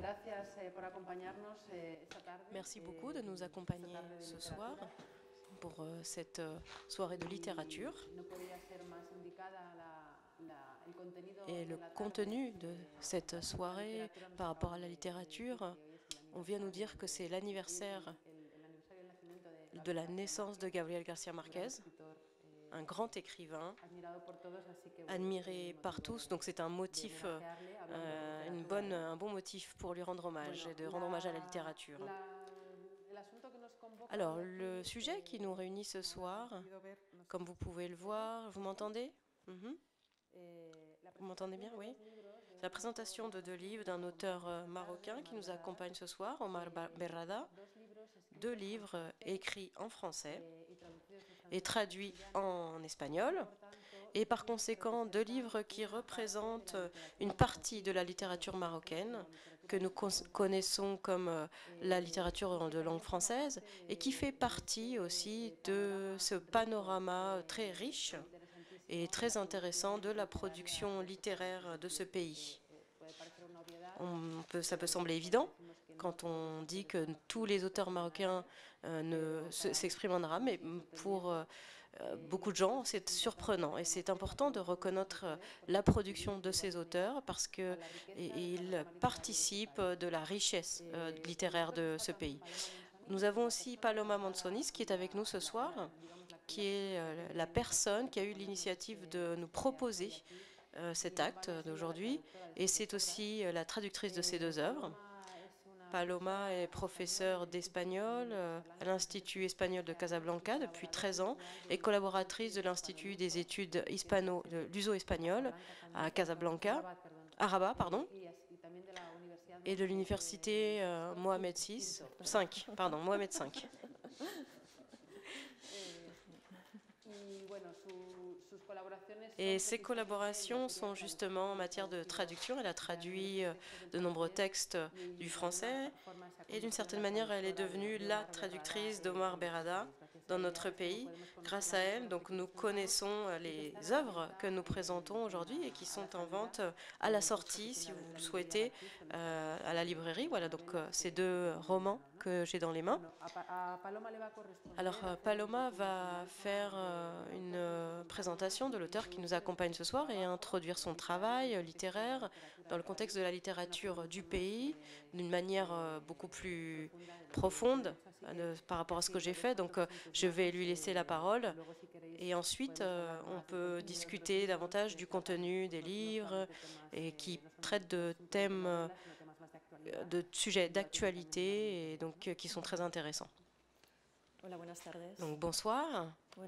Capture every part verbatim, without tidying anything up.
Merci beaucoup de nous accompagner ce soir pour euh, cette euh, soirée de littérature. Et le contenu de cette soirée par rapport à la littérature, on vient nous dire que c'est l'anniversaire de la naissance de Gabriel García Márquez, un grand écrivain, admiré par tous. Donc c'est un motif, euh, une bonne, un bon motif pour lui rendre hommage et de rendre hommage à la littérature. Alors, le sujet qui nous réunit ce soir, comme vous pouvez le voir, vous m'entendez? Mhm. Vous m'entendez bien? Oui. C'est la présentation de deux livres d'un auteur euh, marocain qui nous accompagne ce soir, Omar Berrada. Deux livres euh, écrits en français et traduits en espagnol. Et par conséquent, deux livres qui représentent une partie de la littérature marocaine que nous connaissons comme euh, la littérature de langue française et qui fait partie aussi de ce panorama très riche et très intéressant de la production littéraire de ce pays. On peut, ça peut sembler évident quand on dit que tous les auteurs marocains euh, ne s'expriment en arabe, mais pour euh, beaucoup de gens, c'est surprenant et c'est important de reconnaître la production de ces auteurs parce qu'ils participent de la richesse euh, littéraire de ce pays. Nous avons aussi Paloma Mansonis qui est avec nous ce soir, qui est euh, la personne qui a eu l'initiative de nous proposer euh, cet acte d'aujourd'hui, et c'est aussi euh, la traductrice de ces deux œuvres. Paloma est professeure d'espagnol euh, à l'Institut espagnol de Casablanca depuis treize ans et collaboratrice de l'Institut des études hispano, de luso-espagnol à Casablanca, à Rabat, pardon, et de l'université euh, Mohamed six, cinq, pardon, Mohamed cinq. Et ses collaborations sont justement en matière de traduction. Elle a traduit de nombreux textes du français et d'une certaine manière, elle est devenue la traductrice d'Omar Berrada dans notre pays. Grâce à elle, donc, nous connaissons les œuvres que nous présentons aujourd'hui et qui sont en vente à la sortie, si vous le souhaitez, euh, à la librairie. Voilà, donc ces deux romans que j'ai dans les mains. Alors, Paloma va faire une présentation de l'auteur qui nous accompagne ce soir et introduire son travail littéraire dans le contexte de la littérature du pays d'une manière beaucoup plus profonde euh, par rapport à ce que j'ai fait. Donc, euh, je vais lui laisser la parole et ensuite, euh, on peut discuter davantage du contenu des livres et qui traitent de thèmes, euh, de sujets d'actualité et donc euh, qui sont très intéressants. Donc, bonsoir.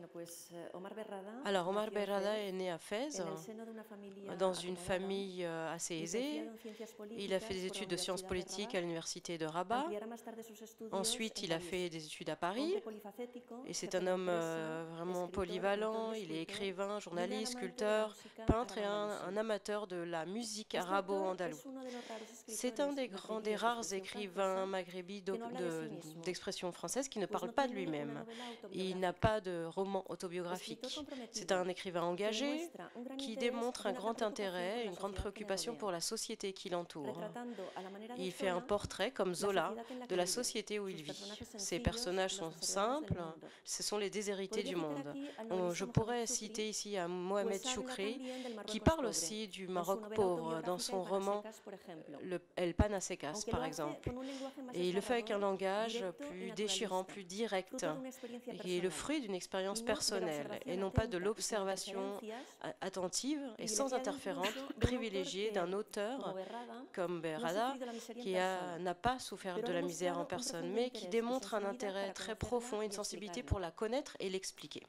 Alors, Omar Berrada est né à Fès, dans une famille assez aisée. Il a fait des études de sciences politiques à l'université de Rabat. Ensuite, il a fait des études à Paris. Et c'est un homme euh, vraiment polyvalent. Il est écrivain, journaliste, sculpteur, peintre et un, un amateur de la musique arabo-andalouse. C'est un des grands, des rares écrivains maghrébis d'expression française qui ne parle pas de lui-même. Il n'a pas de roman autobiographique. C'est un écrivain engagé qui démontre un grand intérêt, une grande préoccupation pour la société qui l'entoure. Il fait un portrait, comme Zola, de la société où il vit. Ses personnages sont simples, ce sont les déshérités du monde. On, je pourrais citer ici à Mohamed Choukri, qui parle aussi du Maroc pauvre dans son roman le El Pan a Secas, par exemple. Et il le fait avec un langage plus déchirant, plus direct, qui est le fruit d'une expérience personnelle et non pas de l'observation attentive et sans interférence privilégiée d'un auteur comme Berrada, qui n'a pas souffert de la misère en personne, mais qui démontre un intérêt très profond et une sensibilité pour la connaître et l'expliquer.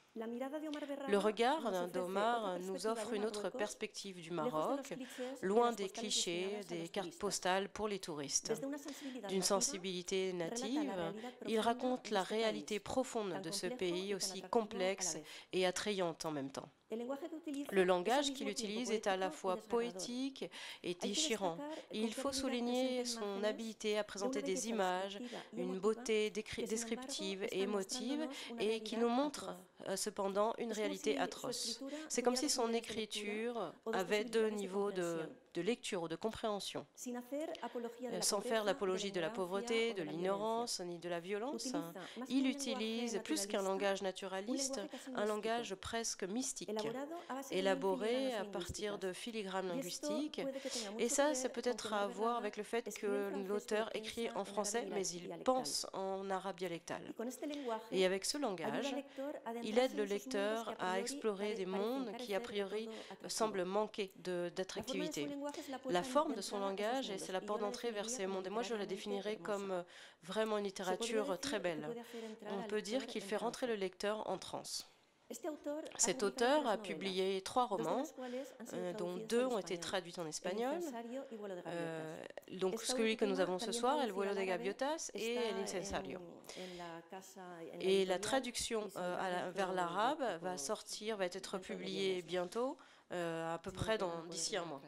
Le regard d'Omar nous offre une autre perspective du Maroc, loin des clichés, des cartes postales pour les touristes. D'une sensibilité native, il raconte la réalité profonde de ce pays, aussi complexe et attrayante en même temps. Le langage qu'il utilise est à la fois poétique et déchirant. Et il faut souligner son habileté à présenter des images, une beauté descriptive et émotive, et qui nous montre euh, cependant une réalité atroce. C'est comme si son écriture avait deux niveaux de de lecture ou de compréhension. Sans faire l'apologie de la pauvreté, de l'ignorance ni de la violence, il utilise, plus qu'un langage naturaliste, un langage presque mystique, élaboré à partir de filigranes linguistiques. Et ça, c'est peut-être à voir avec le fait que l'auteur écrit en français, mais il pense en arabe dialectal. Et avec ce langage, il aide le lecteur à explorer des mondes qui, a priori, semblent manquer d'attractivité. La forme de son langage, et c'est la porte d'entrée vers ces mondes. Et moi, je la définirais comme vraiment une littérature très belle. On peut dire qu'il fait rentrer le lecteur en transe. Cet auteur a publié trois romans, euh, dont deux ont été traduits en espagnol. Euh, donc celui que nous avons ce soir, El vuelo de gaviotas et El incensario. Et la traduction euh, à la, vers l'arabe va sortir, va être publiée bientôt, euh, à peu près d'ici un mois.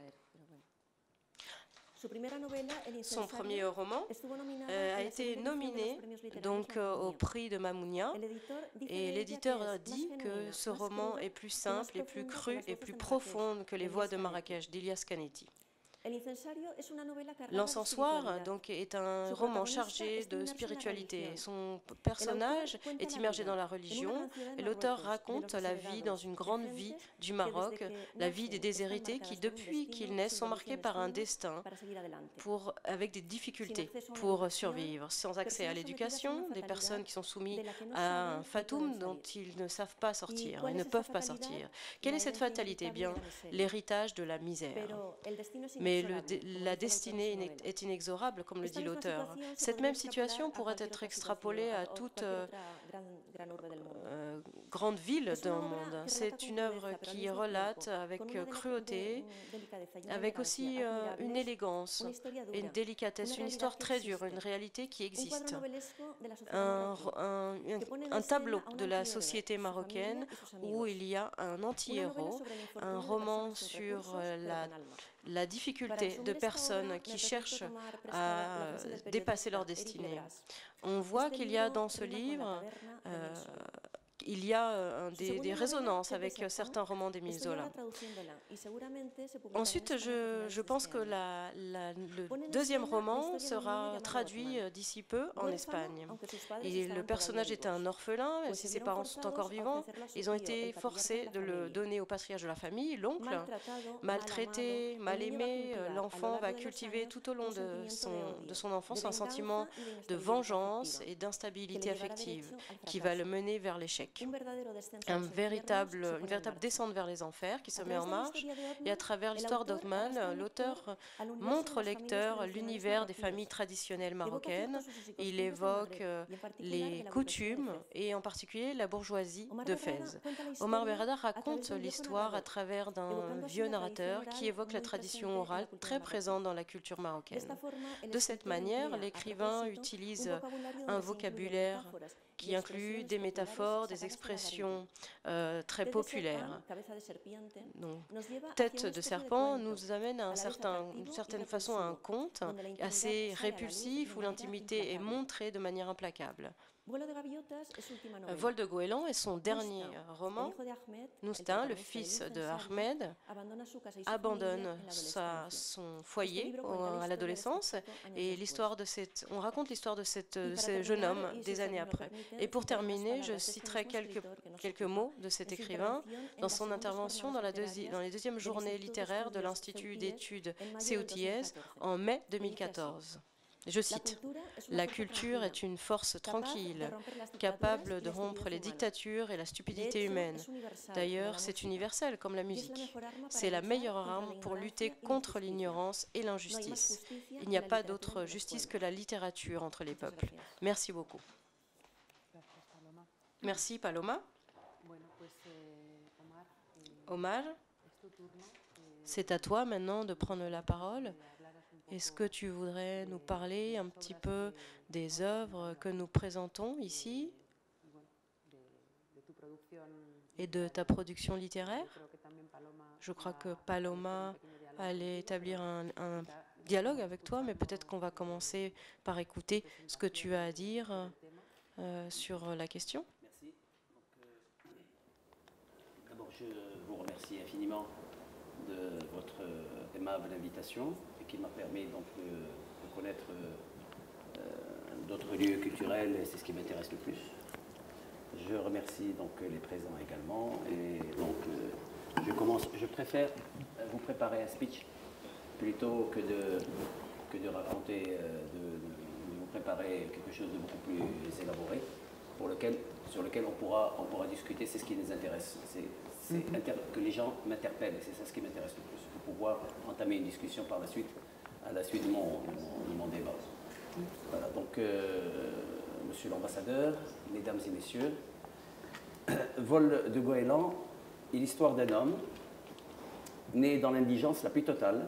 Son premier roman euh, a été nominé donc, euh, au prix de Mamounia, et l'éditeur a dit que ce roman est plus simple et plus cru et plus profond que Les Voix de Marrakech d'Ilias Canetti. L'Encensoir donc est un roman chargé de spiritualité. Son personnage est immergé dans la religion et l'auteur raconte la vie dans une grande vie du Maroc, la vie des déshérités qui, depuis qu'ils naissent, sont marqués par un destin pour, avec des difficultés pour survivre, sans accès à l'éducation, des personnes qui sont soumises à un fatum dont ils ne savent pas sortir, ils ne peuvent pas sortir. Quelle est cette fatalité? Eh bien, l'héritage de la misère. Mais le, la destinée est inexorable, comme le dit l'auteur. Cette même situation pourrait être extrapolée à toute euh, euh, grande ville dans le monde. C'est une œuvre qui relate avec cruauté, avec aussi euh, une élégance, une délicatesse, une histoire très dure, une réalité qui existe. Un, un, un tableau de la société marocaine où il y a un anti-héros, un roman sur la la difficulté de personnes qui cherchent à dépasser leur destinée. On voit qu'il y a dans ce livre, euh, il y a euh, des, des résonances avec euh, certains romans d'Émile Zola. Ensuite, je, je pense que la, la, le deuxième roman sera traduit euh, d'ici peu en Espagne. Et le personnage est un orphelin, même si ses parents sont encore vivants. Ils ont été forcés de le donner au patriarche de la famille, l'oncle. Maltraité, mal aimé, l'enfant va cultiver tout au long de son, de son enfance un sentiment de vengeance et d'instabilité affective qui va le mener vers l'échec. Un véritable, une véritable descente vers les enfers qui se met en marche, et à travers l'histoire d'Othman, l'auteur montre au lecteur l'univers des familles traditionnelles marocaines. Il évoque les coutumes et en particulier la bourgeoisie de Fès. Omar Berrada raconte l'histoire à travers d'un vieux narrateur qui évoque la tradition orale très présente dans la culture marocaine. De cette manière, l'écrivain utilise un vocabulaire qui inclut des métaphores, des expressions euh, très populaires. Donc, tête de serpent nous amène à un certain, une certaine façon à un conte assez répulsif où l'intimité est montrée de manière implacable. Vol de Goéland est son dernier roman. Noustin, le fils de Ahmed, abandonne sa, son foyer à l'adolescence et l'histoire de cette, on raconte l'histoire de, cette, de ce jeune homme des années après. Et pour terminer, je citerai quelques, quelques mots de cet écrivain dans son intervention dans, la deuxi, dans les deuxièmes journées littéraires de l'Institut d'études C O T S en mai deux mille quatorze. Je cite, « La culture est une force tranquille, capable de rompre les dictatures et la stupidité humaine. D'ailleurs, c'est universel comme la musique. C'est la meilleure arme pour lutter contre l'ignorance et l'injustice. Il n'y a pas d'autre justice que la littérature entre les peuples. » Merci beaucoup. Merci, Paloma. Omar, c'est à toi maintenant de prendre la parole. Est-ce que tu voudrais nous parler un petit peu des œuvres que nous présentons ici et de ta production littéraire? Je crois que Paloma allait établir un, un dialogue avec toi, mais peut-être qu'on va commencer par écouter ce que tu as à dire euh, sur la question. Merci. D'abord, je vous remercie infiniment de votre aimable invitation et qui m'a permis donc de, de connaître euh, d'autres lieux culturels, et c'est ce qui m'intéresse le plus. Je remercie donc les présents également, et donc euh, je commence. Je préfère vous préparer un speech plutôt que de, que de raconter, euh, de, de, de vous préparer quelque chose de beaucoup plus élaboré, pour lequel, sur lequel on pourra, on pourra discuter. C'est ce qui nous intéresse. C'est mm-hmm. que les gens m'interpellent, c'est ça ce qui m'intéresse le plus, pour pouvoir entamer une discussion par la suite, à la suite de mon, de mon, de mon débat. Voilà, donc, euh, monsieur l'ambassadeur, mesdames et messieurs, Vol de Goéland est l'histoire d'un homme né dans l'indigence la plus totale,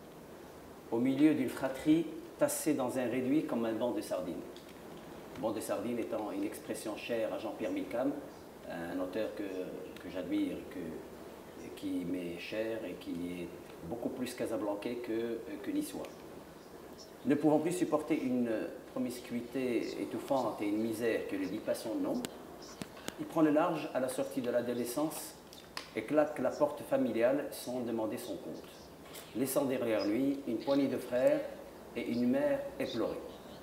au milieu d'une fratrie tassée dans un réduit comme un banc de sardines. Banc de sardines étant une expression chère à Jean-Pierre Milcam, un auteur que, que j'admire, que, qui m'est cher et qui est beaucoup plus casablancais que, que niçois. Ne pouvant plus supporter une promiscuité étouffante et une misère que ne dit pas son nom, il prend le large à la sortie de l'adolescence et claque la porte familiale sans demander son compte, laissant derrière lui une poignée de frères et une mère éplorée.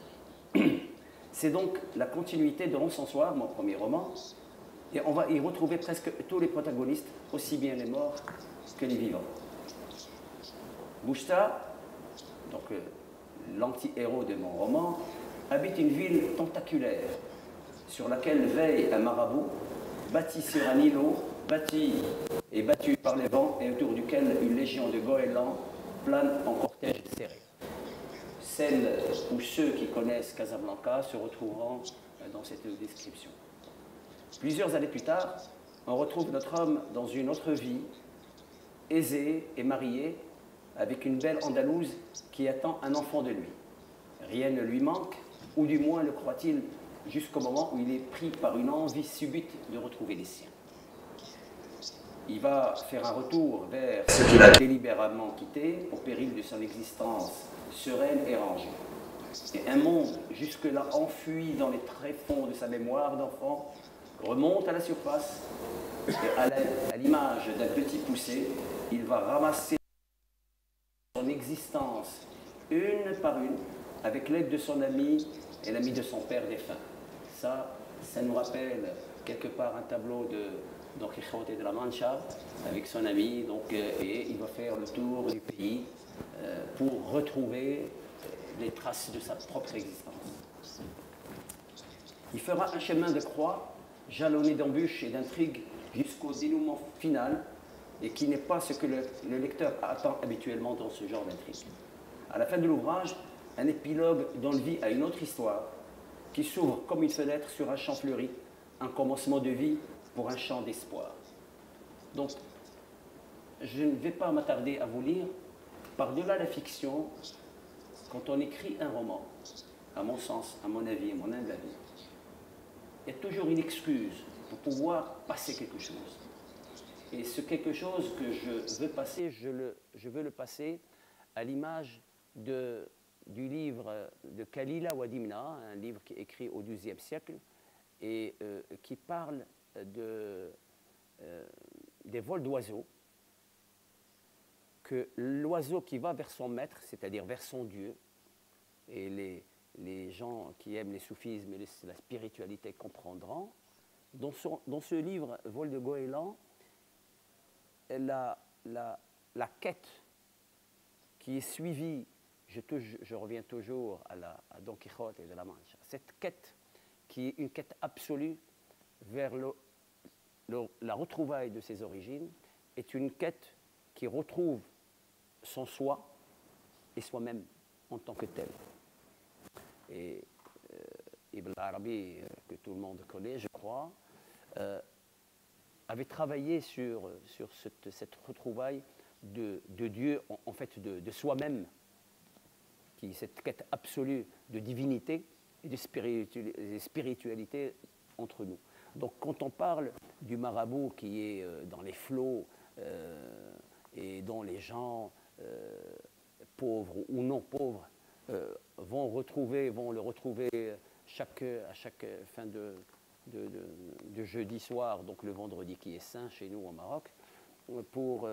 C'est donc la continuité de L'Encensoir, mon premier roman, et on va y retrouver presque tous les protagonistes, aussi bien les morts que les vivants. Bouchta, donc euh, l'anti-héros de mon roman, habite une ville tentaculaire sur laquelle veille un marabout, bâti sur un îlot, bâti et battu par les vents, et autour duquel une légion de goélands plane en cortège serré. Celles ou ceux qui connaissent Casablanca se retrouveront dans cette description. Plusieurs années plus tard, on retrouve notre homme dans une autre vie, aisé et marié, avec une belle Andalouse qui attend un enfant de lui. Rien ne lui manque, ou du moins le croit-il, jusqu'au moment où il est pris par une envie subite de retrouver les siens. Il va faire un retour vers ce qu'il a délibérément quitté, au péril de son existence sereine et rangée. Et un monde jusque-là enfui dans les tréfonds de sa mémoire d'enfant remonte à la surface, et à l'image d'un petit poussé, il va ramasser son existence une par une, avec l'aide de son ami et l'ami de son père défunt. Ça, ça nous rappelle quelque part un tableau de Don Quijote de la Mancha avec son ami, donc, euh, et il va faire le tour du pays euh, pour retrouver les traces de sa propre existence. Il fera un chemin de croix jalonné d'embûches et d'intrigues jusqu'au dénouement final, et qui n'est pas ce que le, le lecteur attend habituellement dans ce genre d'intrigue. À la fin de l'ouvrage, un épilogue donne vie à une autre histoire qui s'ouvre comme une fenêtre sur un champ fleuri, un commencement de vie pour un champ d'espoir. Donc, je ne vais pas m'attarder à vous lire. Par-delà la fiction, quand on écrit un roman, à mon sens, à mon avis, à mon humble avis, il y a toujours une excuse pour pouvoir passer quelque chose. Et ce quelque chose que je veux passer, je, le, je veux le passer à l'image de, du livre de Khalila Wadimna, un livre qui est écrit au douzième siècle et euh, qui parle de, euh, des vols d'oiseaux, que l'oiseau qui va vers son maître, c'est-à-dire vers son Dieu, et les, les gens qui aiment les soufismes et les, la spiritualité comprendront, dans, son, dans ce livre, Vol de Goéland, la, la, la quête qui est suivie, je, te, je reviens toujours à, la, à Don Quijote et de la Mancha, cette quête qui est une quête absolue vers le, le, la retrouvaille de ses origines, est une quête qui retrouve son soi et soi-même en tant que tel. Et euh, Ibn Arabi, euh, que tout le monde connaît, je crois, euh, avait travaillé sur, sur cette, cette retrouvaille de, de Dieu, en, en fait de, de soi-même, qui cette quête absolue de divinité et de spiritualité, spiritualité entre nous. Donc quand on parle du marabout qui est euh, dans les flots euh, et dont les gens euh, pauvres ou non pauvres euh, vont retrouver, vont le retrouver chaque, à chaque fin de, de, de, de jeudi soir, donc le vendredi qui est saint chez nous au Maroc, pour,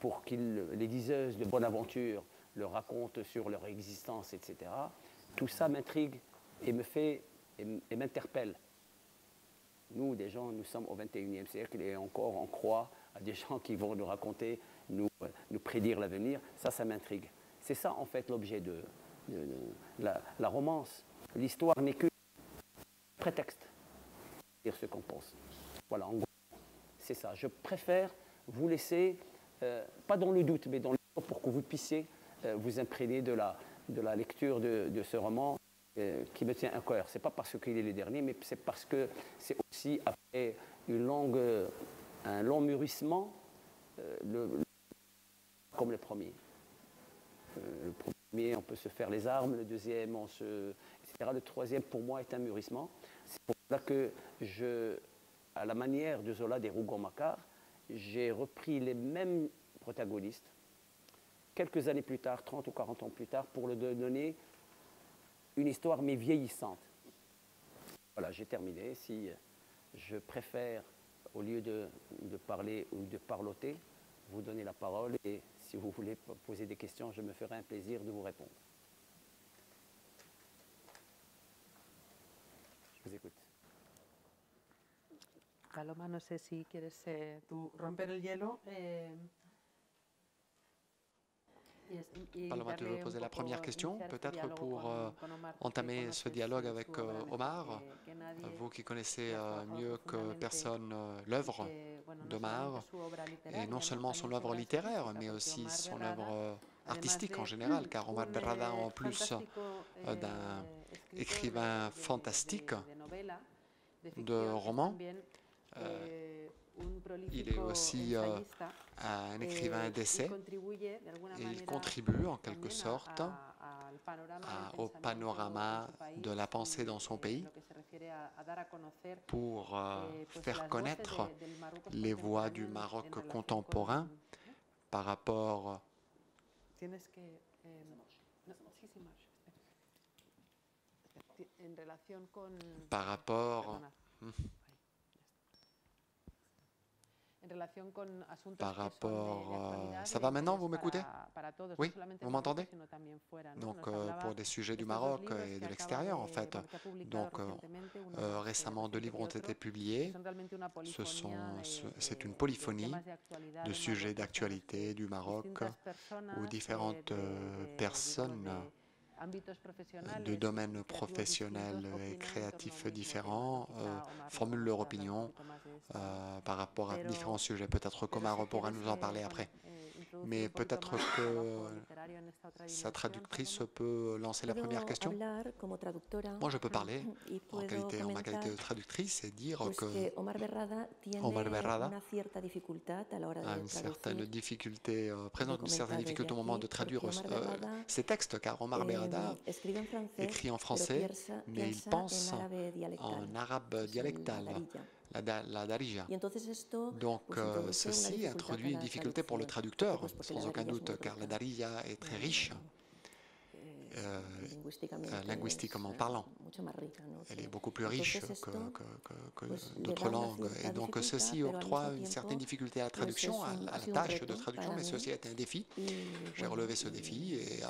pour que les diseuses de Bonaventure leur racontent sur leur existence, et cetera. Tout ça m'intrigue et me fait et m'interpelle. Nous, des gens, nous sommes au vingt et unième siècle et encore on croit à des gens qui vont nous raconter, nous, nous prédire l'avenir. Ça, ça m'intrigue. C'est ça, en fait, l'objet de, de, de la, la romance. L'histoire n'est que prétexte pour dire ce qu'on pense. Voilà, en gros, c'est ça. Je préfère vous laisser, euh, pas dans le doute, mais dans le pour que vous puissiez euh, vous imprégner de la, de la lecture de, de ce roman euh, qui me tient à cœur. Ce n'est pas parce qu'il est le dernier, mais c'est parce que c'est aussi après une longue, un long mûrissement, euh, le, le, comme le premier. Euh, le premier, on peut se faire les armes, le deuxième, on se, et cetera. Le troisième, pour moi, est un mûrissement. C'est pour ça que je, à la manière de Zola des Rougon-Macquart, j'ai repris les mêmes protagonistes quelques années plus tard, trente ou quarante ans plus tard, pour leur donner une histoire mais vieillissante. Voilà, j'ai terminé. Si je préfère, au lieu de, de parler ou de parloter, vous donner la parole et si vous voulez poser des questions, je me ferai un plaisir de vous répondre. Je vous écoute. Paloma, no sé si quieres eh, tú romper el hielo. Eh, Paloma, tu veux poser la première question, peut-être pour euh, entamer ce dialogue avec euh, Omar, vous qui connaissez euh, mieux que personne euh, l'œuvre d'Omar, et non seulement son œuvre littéraire, mais aussi son œuvre euh, artistique en général, car Omar Berrada, en plus euh, d'un écrivain fantastique de romans, euh, il est aussi euh, un écrivain d'essais et il contribue en quelque sorte à, au panorama de la pensée dans son pays pour euh, faire connaître les voies du Maroc contemporain par rapport par rapport Par rapport... Euh, ça va maintenant, vous m'écoutez? Oui, vous m'entendez? Donc, euh, pour des sujets du Maroc et de l'extérieur, en fait. Donc, euh, euh, récemment, deux livres ont été publiés. Ce sont, c'est une polyphonie de sujets d'actualité du Maroc où différentes euh, personnes de domaines professionnels et créatifs différents euh, formulent leur opinion euh, par rapport à différents sujets. Peut-être qu'Omar pourra nous en parler après. Mais peut-être que sa traductrice peut lancer la première question. Moi, je peux parler en, qualité, en ma qualité de traductrice et dire que Omar Berrada a une certaine difficulté, euh, présente une certaine difficulté au moment de traduire euh, ses textes, car Omar Berrada écrit en français, mais il pense en arabe dialectal. La, la darija. Donc, euh, ceci introduit une difficulté pour le traducteur, sans aucun doute, car la darija est très riche, euh, euh, linguistiquement parlant. Elle est beaucoup plus riche que, que, que, que d'autres langues. Et donc, ceci octroie une certaine difficulté à la traduction, à, à la tâche de traduction, mais ceci est un défi. J'ai relevé ce défi et... Euh,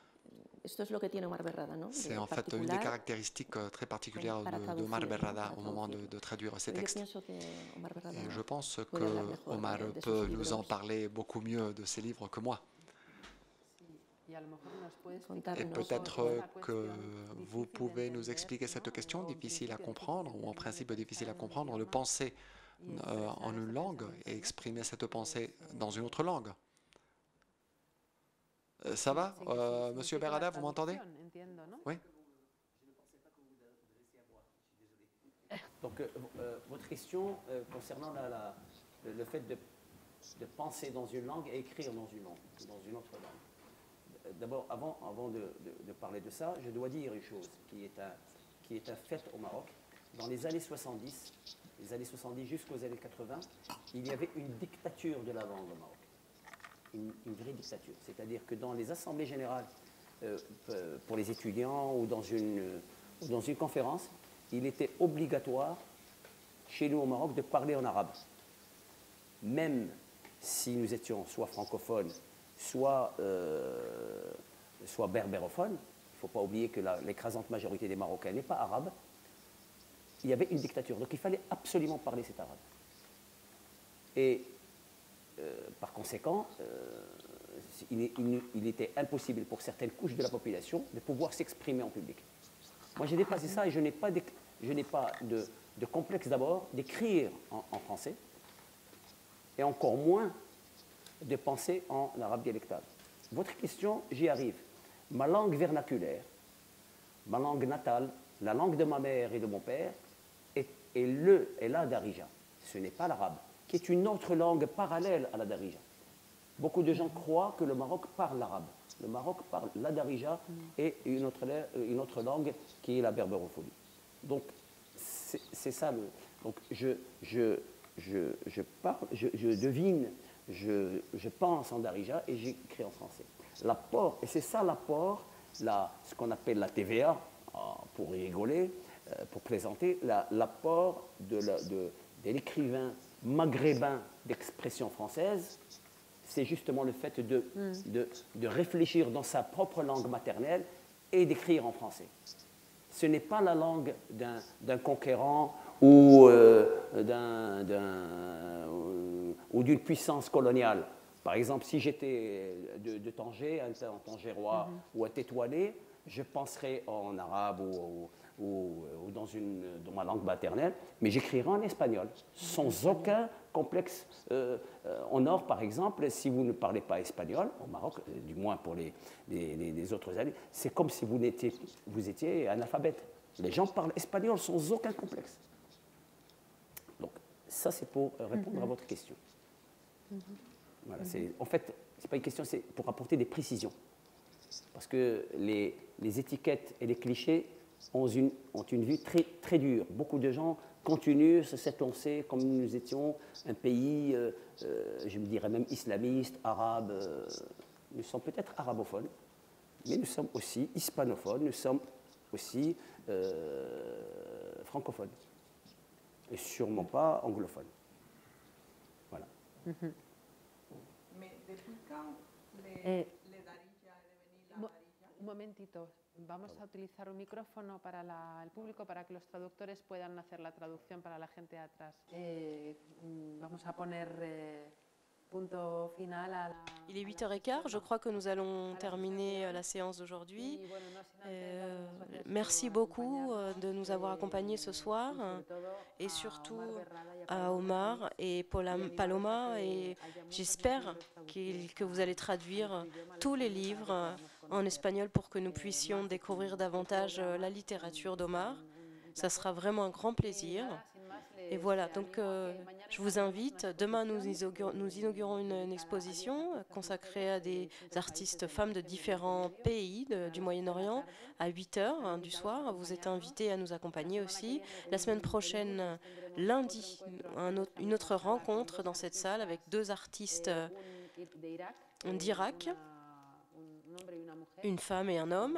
C'est en fait une des caractéristiques très particulières de, de Omar Berrada au moment de, de traduire ses textes. Et je pense que Omar peut nous en parler beaucoup mieux de ses livres que moi. Et peut-être que vous pouvez nous expliquer cette question difficile à comprendre, ou en principe difficile à comprendre, de penser euh, en une langue et exprimer cette pensée dans une autre langue. Ça va, euh, Monsieur Berrada, vous m'entendez? Oui. Donc, euh, euh, votre question euh, concernant la, la, le fait de, de penser dans une langue et écrire dans une langue, dans une autre langue. D'abord, avant, avant de, de, de parler de ça, je dois dire une chose qui est un, qui est un fait au Maroc. Dans les années soixante-dix, les années soixante-dix jusqu'aux années quatre-vingts, il y avait une dictature de la langue au Maroc. Une, une vraie dictature. C'est-à-dire que dans les assemblées générales euh, pour les étudiants ou dans, une, euh, ou dans une conférence, il était obligatoire, chez nous au Maroc, de parler en arabe. Même si nous étions soit francophones, soit, euh, soit berbérophones. Il ne faut pas oublier que l'écrasante majorité des Marocains n'est pas arabe. Il y avait une dictature, donc il fallait absolument parler cet arabe. Et euh, par conséquent, euh, il, il, il était impossible pour certaines couches de la population de pouvoir s'exprimer en public. Moi, j'ai dépassé ça et je n'ai pas, de, je n'ai pas de, de complexe d'abord d'écrire en, en français et encore moins de penser en arabe dialectal. Votre question, j'y arrive. Ma langue vernaculaire, ma langue natale, la langue de ma mère et de mon père est, est le est la darija. Ce n'est pas l'arabe, qui est une autre langue parallèle à la darija. Beaucoup de gens croient que le Maroc parle l'arabe. Le Maroc parle la darija et une autre, une autre langue qui est la berbérophonie. Donc, c'est ça le... Donc, je, je, je, je, parle, je, je devine, je, je pense en darija et j'écris en français. L'apport, et c'est ça l'apport, ce qu'on appelle la T V A, pour rigoler, pour plaisanter, l'apport de l'écrivain maghrébin d'expression française, c'est justement le fait de, mm. de, de réfléchir dans sa propre langue maternelle et d'écrire en français. Ce n'est pas la langue d'un conquérant ou euh, d'un ou d'une puissance coloniale. Par exemple, si j'étais de, de Tanger, un, un tangérois mm-hmm. ou un tétouanais, je penserais en arabe ou, ou, ou, ou dans, une, dans ma langue maternelle, mais j'écrirai en espagnol, sans aucun complexe. Euh, euh, au nord, par exemple, si vous ne parlez pas espagnol, au Maroc, euh, du moins pour les, les, les, les autres années, c'est comme si vous étiez, vous étiez analphabète. Les gens parlent espagnol sans aucun complexe. Donc, ça, c'est pour répondre mm-hmm. à votre question. Mm-hmm. Voilà, mm-hmm. En fait, ce n'est pas une question, c'est pour apporter des précisions. Parce que les, les étiquettes et les clichés ont une, ont une vue très, très dure. Beaucoup de gens continuent sur cette lancée comme nous étions un pays, euh, euh, je me dirais même islamiste, arabe. Euh, nous sommes peut-être arabophones, mais nous sommes aussi hispanophones, nous sommes aussi euh, francophones. Et sûrement pas anglophones. Voilà. Mm-hmm. Mais depuis quand les... Eh. Un momentito, vamos a utilizar un micrófono para la, el público para que los traductores puedan hacer la traducción para la gente de atrás. Eh, vamos a poner eh, punto final a la... Il est huit heures quinze, je crois que nous allons terminer la séance d'aujourd'hui. Euh, merci beaucoup de nous avoir accompagnés ce soir et surtout à Omar et Paloma, et j'espère qu'il, que vous allez traduire tous les livres en espagnol pour que nous puissions découvrir davantage la littérature d'Omar. Ça sera vraiment un grand plaisir. Et voilà, donc euh, je vous invite, demain nous, nous inaugurons une, une exposition consacrée à des artistes femmes de différents pays de, du Moyen-Orient à huit heures hein, du soir. Vous êtes invités à nous accompagner aussi. La semaine prochaine, lundi, un autre, une autre rencontre dans cette salle avec deux artistes d'Irak, une femme et un homme,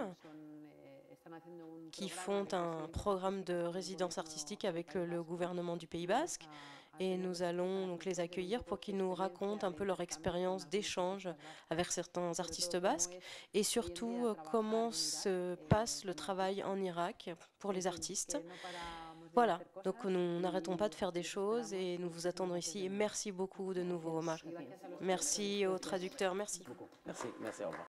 qui font un programme de résidence artistique avec le gouvernement du Pays Basque. Et nous allons donc les accueillir pour qu'ils nous racontent un peu leur expérience d'échange avec certains artistes basques et surtout comment se passe le travail en Irak pour les artistes. Voilà, donc nous n'arrêtons pas de faire des choses et nous vous attendons ici. Et merci beaucoup de nouveau, Omar. Merci aux traducteurs, merci. Merci, merci, au revoir.